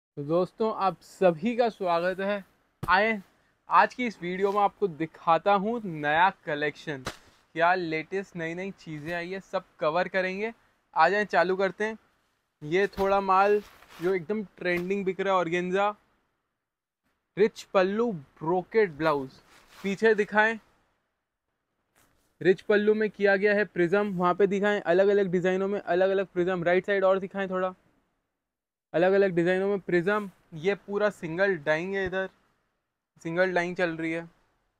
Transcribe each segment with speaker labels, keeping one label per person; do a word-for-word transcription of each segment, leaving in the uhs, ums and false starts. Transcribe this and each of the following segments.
Speaker 1: तो दोस्तों आप सभी का स्वागत है। आए आज की इस वीडियो में आपको दिखाता हूँ नया कलेक्शन, क्या लेटेस्ट नई नई चीज़ें आई है, सब कवर करेंगे। आ जाए चालू करते हैं। ये थोड़ा माल जो एकदम ट्रेंडिंग बिक रहा है, organza rich pallu brocade blouse. पीछे दिखाएं, रिच पल्लू में किया गया है प्रिज्म, वहाँ पे दिखाएं अलग अलग डिज़ाइनों में अलग अलग प्रिज्म। राइट साइड और दिखाएं थोड़ा, अलग अलग डिज़ाइनों में प्रिज्म। ये पूरा सिंगल डाइंग है, इधर सिंगल डाइंग चल रही है।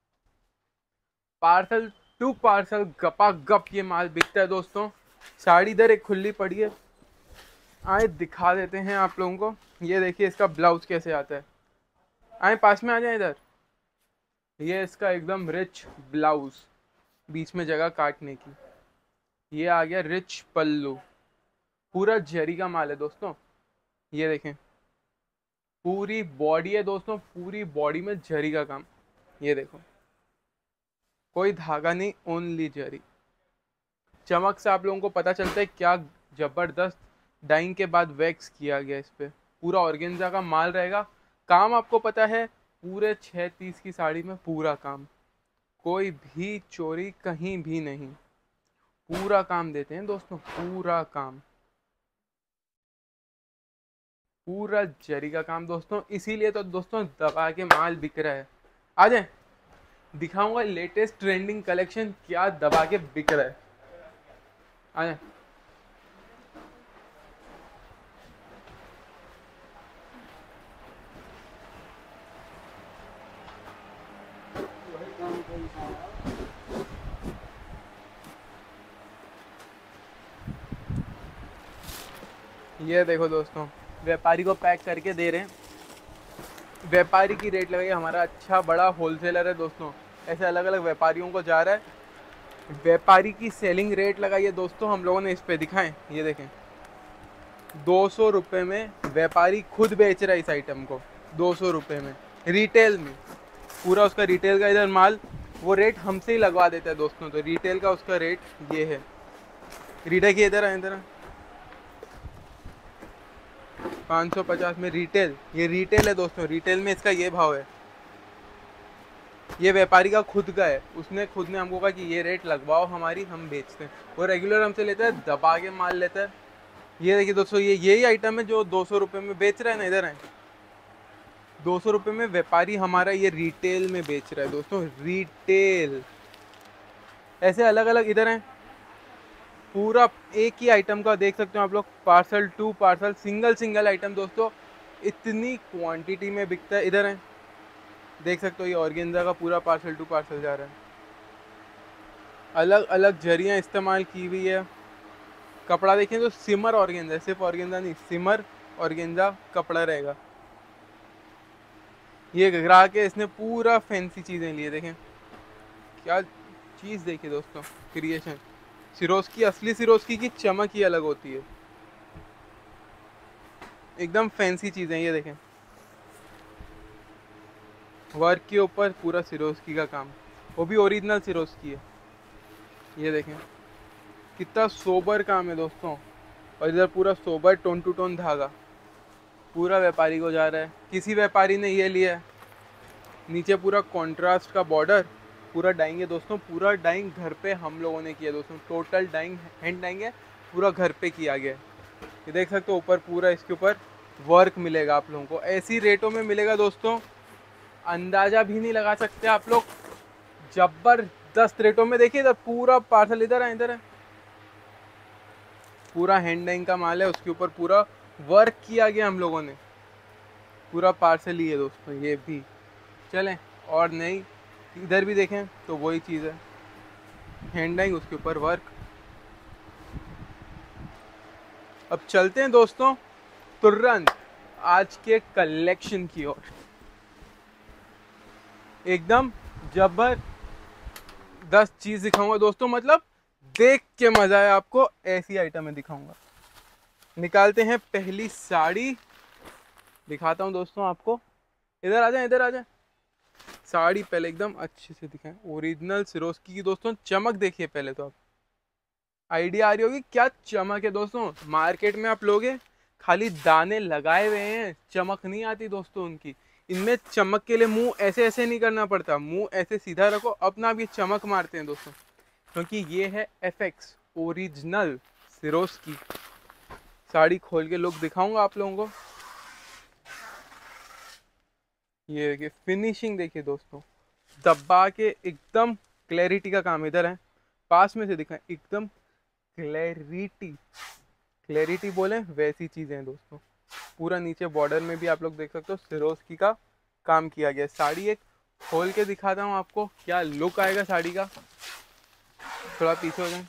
Speaker 1: पार्सल टू पार्सल गपा गप ये माल बिकता है दोस्तों। साड़ी इधर एक खुली पड़ी है, आए दिखा देते हैं आप लोगों को। ये देखिए इसका ब्लाउज कैसे आता है। आए पास में आ जाए इधर। ये इसका एकदम रिच ब्लाउज, बीच में जगह काटने की। ये आ गया रिच पल्लू, पूरा जरी का माल है दोस्तों। ये देखें, पूरी बॉडी है दोस्तों, पूरी बॉडी में जरी का काम। ये देखो, कोई धागा नहीं, ओनली जरी। चमक से आप लोगों को पता चलता है क्या जबरदस्त डाइंग के बाद वैक्स किया गया इस पे। पूरा ऑर्गेन्जा का माल रहेगा। काम आपको पता है, पूरे छः तीस की साड़ी में पूरा काम, कोई भी चोरी कहीं भी नहीं। पूरा काम देते हैं दोस्तों, पूरा काम, पूरा जरी का काम दोस्तों। इसीलिए तो दोस्तों दबा के माल बिक रहा है। आ जाए दिखाऊंगा लेटेस्ट ट्रेंडिंग कलेक्शन क्या दबा के बिक रहा है। आ जाए। ये देखो दोस्तों, व्यापारी को पैक करके दे रहे हैं। व्यापारी की रेट लगाई, हमारा अच्छा बड़ा होलसेलर है दोस्तों, ऐसे अलग अलग व्यापारियों को जा रहा है। व्यापारी की सेलिंग रेट लगाई है दोस्तों हम लोगों ने इस पे दिखाएं। ये देखें, दो सौ रुपये में व्यापारी खुद बेच रहा है इस आइटम को। दो सौ रुपये में रिटेल में, पूरा उसका रिटेल का इधर माल, वो रेट हमसे ही लगवा देता है दोस्तों। तो रिटेल का उसका रेट ये है। रिटेल की इधर है, इधर है पाँच सौ पचास में रिटेल। ये रिटेल है दोस्तों, रिटेल में इसका ये भाव है। ये व्यापारी का खुद का है, उसने खुद ने हमको कहा कि ये रेट लगवाओ हमारी, हम बेचते हैं। वो रेगुलर हमसे लेता है, दबा के माल लेता है। ये देखिए दोस्तों, ये यही आइटम है जो दो सौ रुपये में बेच रहा है ना, इधर है दो सौ रुपये में व्यापारी हमारा ये रिटेल में बेच रहा है दोस्तों, रिटेल। ऐसे अलग अलग इधर हैं, पूरा एक ही आइटम का देख सकते हो आप लोग। Parcel to parcel, single single item दोस्तों, इतनी क्वांटिटी में बिकता है। इधर है देख सकते हो, ये ऑर्गेन्जा का पूरा पार्सल टू पार्सल जा रहा है। अलग अलग जरियाँ इस्तेमाल की हुई है। कपड़ा देखें तो सिमर ऑर्गेन्जा, सिर्फ ऑर्गेन्जा नहीं, सिमर ऑर्गेन्जा कपड़ा रहेगा। ये ग्राहक है, इसने पूरा फैंसी चीज़ें लिए। देखें क्या चीज़, देखिए दोस्तों, क्रिएशन। सिरोस्की, असली सिरोस्की की चमक ही अलग होती है, एकदम फैंसी चीज़ें। ये देखें, वर्क के ऊपर पूरा सिरोस्की का काम, वो भी ओरिजिनल सिरोस्की है। ये देखें कितना सोबर काम है दोस्तों। और इधर पूरा सोबर टोन टू टोन धागा, पूरा व्यापारी को जा रहा है। किसी व्यापारी ने ये लिया है, नीचे पूरा कॉन्ट्रास्ट का बॉर्डर, पूरा डाइंग है दोस्तों। पूरा डाइंग घर पे हम लोगों ने किया दोस्तों, टोटल डाइंग हैंड डाइंग है, पूरा घर पे किया गया है। ये देख सकते हो, ऊपर पूरा इसके ऊपर वर्क मिलेगा आप लोगों को, ऐसी रेटों में मिलेगा दोस्तों, अंदाजा भी नहीं लगा सकते आप लोग। जबरदस्त रेटों में। देखिए इधर पूरा पार्सल, इधर है इधर है पूरा हैंड डाइंग का माल है, उसके ऊपर पूरा वर्क किया गया हम लोगों ने। पूरा पार्सल ही है दोस्तों ये भी। चलें और नहीं, इधर भी देखें तो वही चीज़ है, हैंड डाइंग, उसके ऊपर वर्क। अब चलते हैं दोस्तों तुरंत आज के कलेक्शन की ओर। एकदम जबरदस्त चीज़ दिखाऊंगा दोस्तों, मतलब देख के मज़ा है आपको, ऐसी आइटमें दिखाऊंगा। निकालते हैं पहली साड़ी, दिखाता हूं दोस्तों आपको। इधर आ जाए, इधर आ जाए। साड़ी पहले एकदम अच्छे से दिखाएं, ओरिजिनल सिरोस्की की दोस्तों। चमक देखिए पहले तो, आप आइडिया आ रही होगी क्या चमक है दोस्तों। मार्केट में आप लोगे खाली दाने लगाए हुए हैं, चमक नहीं आती दोस्तों उनकी। इनमें चमक के लिए मुंह ऐसे ऐसे नहीं करना पड़ता, मुंह ऐसे सीधा रखो, अपना आप ये चमक मारते हैं दोस्तों, क्योंकि ये है F X original Swarovski. Sari खोल के लुक दिखाऊंगा आप लोगों को। ये देखिए फिनिशिंग, देखिए दोस्तों, दबा के एकदम क्लैरिटी का काम इधर है, पास में से दिखाएं, एकदम क्लैरिटी, क्लैरिटी बोले वैसी चीजें हैं दोस्तों। पूरा नीचे बॉर्डर में भी आप लोग देख सकते हो सिरोस्की का काम किया गया। साड़ी एक खोल के दिखाता हूँ आपको, क्या लुक आएगा साड़ी का। थोड़ा पीछे हो जाए,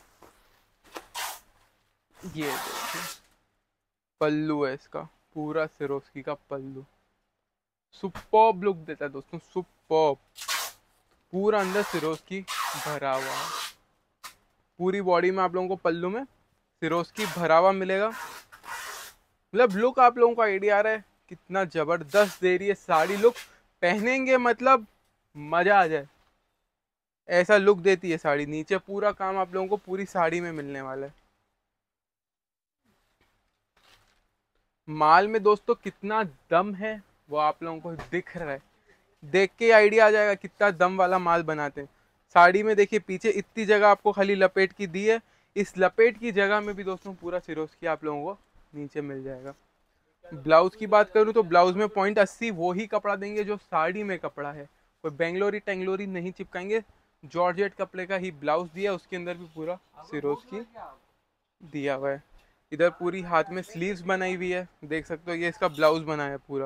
Speaker 1: ये देखिए पल्लू है इसका, पूरा सिरोस्की का पल्लू, सुपर्ब लुक देता है दोस्तों, सुपर्ब। पूरा अंदर सिरोस्की भरा हुआ है, पूरी बॉडी में आप लोगों को पल्लू में सिरोस्की भरा हुआ मिलेगा। मतलब लुक आप लोगों को आइडिया आ रहा है कितना जबरदस्त दे रही है साड़ी। लुक पहनेंगे मतलब मजा आ जाए, ऐसा लुक देती है साड़ी। नीचे पूरा काम आप लोगों को पूरी साड़ी में मिलने वाला है। माल में दोस्तों कितना दम है वो आप लोगों को दिख रहा है, देख के आइडिया आ जाएगा कितना दम वाला माल बनाते हैं। साड़ी में देखिए पीछे इतनी जगह आपको खाली लपेट की दी है, इस लपेट की जगह में भी दोस्तों पूरा सिरोस्की आप लोगों को नीचे मिल जाएगा। ब्लाउज की बात करूँ तो ब्लाउज में पॉइंट अस्सी वो ही कपड़ा देंगे जो साड़ी में कपड़ा है, कोई बेंगलोरी टेंगलोरी नहीं चिपकाएंगे। जॉर्जेट कपड़े का ही ब्लाउज दिया, उसके अंदर भी पूरा सिरोस्की दिया हुआ है। इधर पूरी हाथ में स्लीव्स बनाई हुई है, देख सकते हो, ये इसका ब्लाउज बना है पूरा।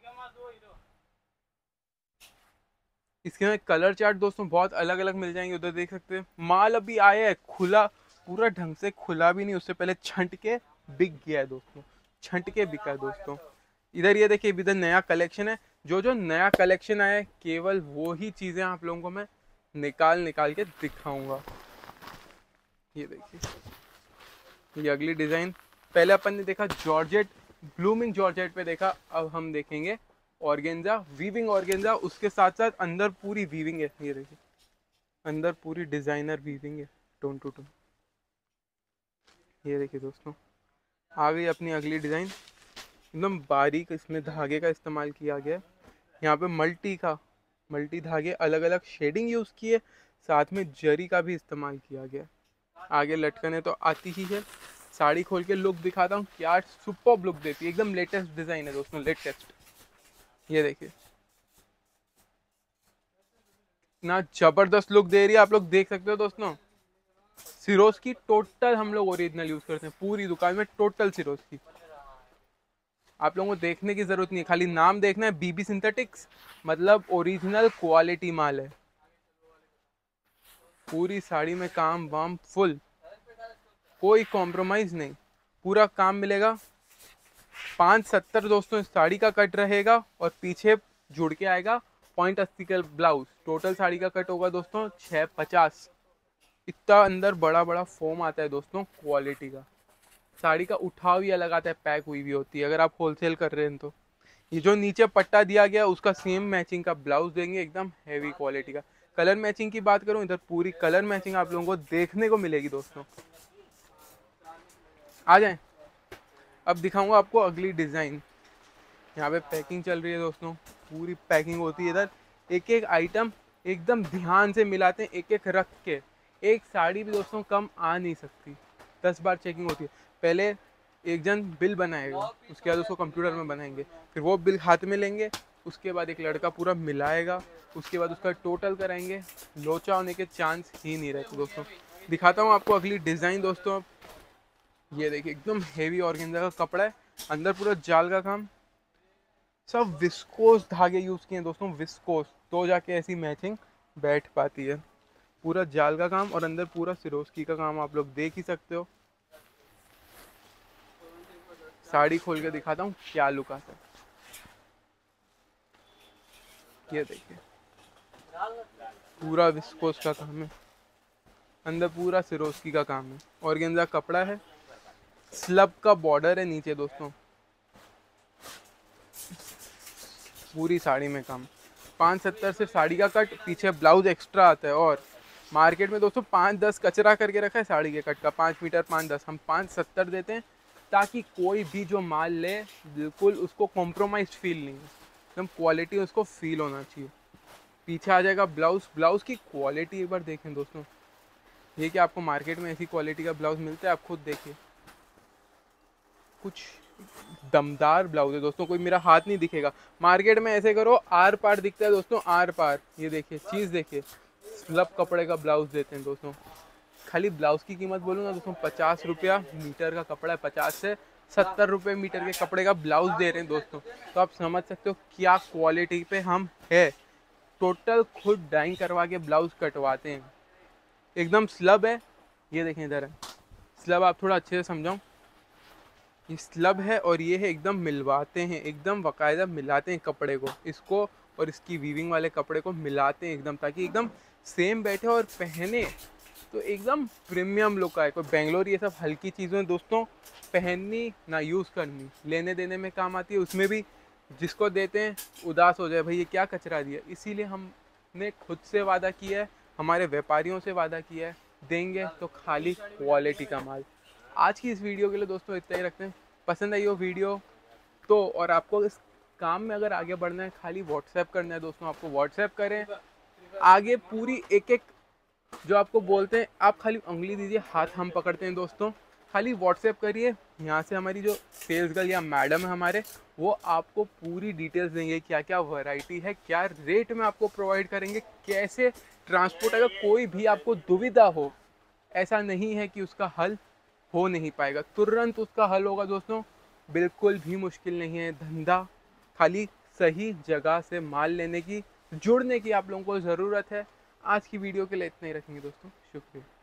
Speaker 1: इसके में कलर चार्ट दोस्तों बहुत अलग अलग मिल जाएंगे, उधर देख सकते हैं। माल अभी आया है खुला, पूरा ढंग से खुला भी नहीं, उससे पहले छंट के बिक गया है दोस्तों, छंट के बिका है दोस्तों। इधर ये देखिए इधर नया कलेक्शन है, जो जो नया कलेक्शन आया है केवल वो ही चीजें आप लोगों को मैं निकाल निकाल के दिखाऊंगा। ये देखिए ये अगली डिजाइन, पहले अपन ने देखा जॉर्जेट, ब्लूमिंग जॉर्जेट पे देखा, अब हम देखेंगे ऑर्गेन्जा, वीविंग ऑर्गेन्जा, उसके साथ साथ अंदर पूरी वीविंग है। ये देखिए अंदर पूरी डिजाइनर वीविंग है, टोन टू टोन। ये देखिए दोस्तों आ गई अपनी अगली डिजाइन, एकदम बारीक इसमें धागे का इस्तेमाल किया गया है। यहाँ पे मल्टी का मल्टी धागे अलग अलग शेडिंग यूज की है, साथ में जरी का भी इस्तेमाल किया गया। आगे लटकने तो आती ही है। साड़ी खोल के लुक दिखाता हूँ, क्या सुपर्ब लुक देती है, एकदम लेटेस्ट डिजाइन है दोस्तों, लेटेस्ट। ये देखिए इतना जबरदस्त लुक दे रही है, आप लोग देख सकते हो दोस्तों। सिरोस्की टोटल हम लोग ओरिजिनल यूज करते हैं, पूरी दुकान में टोटल सिरोस्की। आप लोगों को देखने की जरूरत नहीं है, खाली नाम देखना है, बीबी सिंथेटिक्स, मतलब ओरिजिनल क्वालिटी माल है। पूरी साड़ी में काम वाम फुल, कोई कॉम्प्रोमाइज नहीं, पूरा काम मिलेगा। पाँच सत्तर दोस्तों साड़ी का कट रहेगा और पीछे जुड़ के आएगा पॉइंट अस्सी का ब्लाउज। टोटल साड़ी का कट होगा दोस्तों छः पचास। इतना अंदर बड़ा बड़ा फॉर्म आता है दोस्तों, क्वालिटी का। साड़ी का उठाव ही अलग आता है, पैक हुई भी होती है अगर आप होलसेल कर रहे हैं तो। ये जो नीचे पट्टा दिया गया उसका सेम मैचिंग का ब्लाउज देंगे, एकदम हैवी क्वालिटी का। कलर मैचिंग की बात करूं, इधर पूरी कलर मैचिंग आप लोगों को देखने को मिलेगी दोस्तों। आ जाएं, अब दिखाऊंगा आपको अगली डिजाइन। यहाँ पे पैकिंग चल रही है दोस्तों, पूरी पैकिंग होती है इधर, एक एक आइटम एकदम ध्यान से मिलाते हैं, एक एक रख के। एक साड़ी भी दोस्तों कम आ नहीं सकती, दस बार चेकिंग होती है। पहले एक जन बिल बनाएगा, उसके बाद उसको कंप्यूटर में बनाएंगे, फिर वो बिल हाथ में लेंगे, उसके बाद एक लड़का पूरा मिलाएगा, उसके बाद उसका टोटल कराएंगे। लोचा होने के चांस ही नहीं रहते दोस्तों। दिखाता हूँ आपको अगली डिज़ाइन दोस्तों। ये देखिए एकदम हेवी ऑर्गेन्जा का कपड़ा है, अंदर पूरा जाल का काम, सब विस्कोस धागे यूज़ किए हैं दोस्तों, विस्कोस, तो जाके ऐसी मैचिंग बैठ पाती है। पूरा जाल का काम और अंदर पूरा सिरोस्की का काम आप लोग देख ही सकते हो। साड़ी खोल के दिखाता हूँ क्या लुक आता है। ये देखिए पूरा विस्कोस का काम है, अंदर पूरा सिरोस्की का काम है, ऑर्गेन्जा कपड़ा है, स्लब का बॉर्डर है नीचे दोस्तों, पूरी साड़ी में काम। पाँच सत्तर से साड़ी का कट, पीछे ब्लाउज एक्स्ट्रा आता है। और मार्केट में दोस्तों पाँच दस कचरा करके रखा है साड़ी के कट का, पाँच मीटर पाँच दस, हम पाँच सत्तर देते हैं, ताकि कोई भी जो माल ले बिल्कुल उसको कॉम्प्रोमाइज फील नहीं, एकदम क्वालिटी उसको फील होना चाहिए। पीछे आ जाएगा ब्लाउज। ब्लाउज की क्वालिटी एक बार देखें दोस्तों, ये कि आपको मार्केट में ऐसी क्वालिटी का ब्लाउज मिलता है, आप खुद देखिए, कुछ दमदार ब्लाउज है दोस्तों। कोई मेरा हाथ नहीं दिखेगा मार्केट में, ऐसे करो आर पार दिखता है दोस्तों, आर पार। ये देखिए चीज़ देखिए, स्लब कपड़े का ब्लाउज देते हैं दोस्तों। खाली ब्लाउज की कीमत बोलूँगा दोस्तों, पचास रुपया मीटर का कपड़ा है, पचास से सत्तर रुपये मीटर के कपड़े का ब्लाउज दे रहे हैं दोस्तों। तो आप समझ सकते हो क्या क्वालिटी पे हम है। टोटल खुद डाइंग करवा के ब्लाउज कटवाते हैं, एकदम स्लब है। ये देखें इधर है स्लब, आप थोड़ा अच्छे से समझाऊँ, ये स्लब है और ये है एकदम मिलवाते हैं, एकदम बाकायदा मिलाते हैं कपड़े को, इसको और इसकी वीविंग वाले कपड़े को मिलाते हैं एकदम, ताकि एकदम सेम बैठे और पहने तो एकदम प्रीमियम लुक आए। कोई बेंगलोर ये सब हल्की चीज़ें दोस्तों पहननी ना यूज़ करनी, लेने देने में काम आती है, उसमें भी जिसको देते हैं उदास हो जाए, भाई ये क्या कचरा दिया। इसीलिए हमने खुद से वादा किया है, हमारे व्यापारियों से वादा किया है, देंगे तो खाली क्वालिटी का माल। आज की इस वीडियो के लिए दोस्तों इतना ही रखते हैं। पसंद आई हो वीडियो तो, और आपको इस काम में अगर आगे बढ़ना है, खाली व्हाट्सएप करना है दोस्तों, आपको व्हाट्सएप करें, आगे पूरी एक एक जो आपको बोलते हैं, आप खाली उंगली दीजिए, हाथ हम पकड़ते हैं दोस्तों, खाली व्हाट्सएप करिए। यहाँ से हमारी जो सेल्स गर्ल या मैडम है हमारे, वो आपको पूरी डिटेल्स देंगे, क्या क्या वैरायटी है, क्या रेट में आपको प्रोवाइड करेंगे, कैसे ट्रांसपोर्ट। अगर कोई भी आपको दुविधा हो, ऐसा नहीं है कि उसका हल हो नहीं पाएगा, तुरंत उसका हल होगा दोस्तों, बिल्कुल भी मुश्किल नहीं है। धंधा खाली सही जगह से माल लेने की, जुड़ने की आप लोगों को ज़रूरत है। आज की वीडियो के लिए इतना ही रखेंगे दोस्तों, शुक्रिया।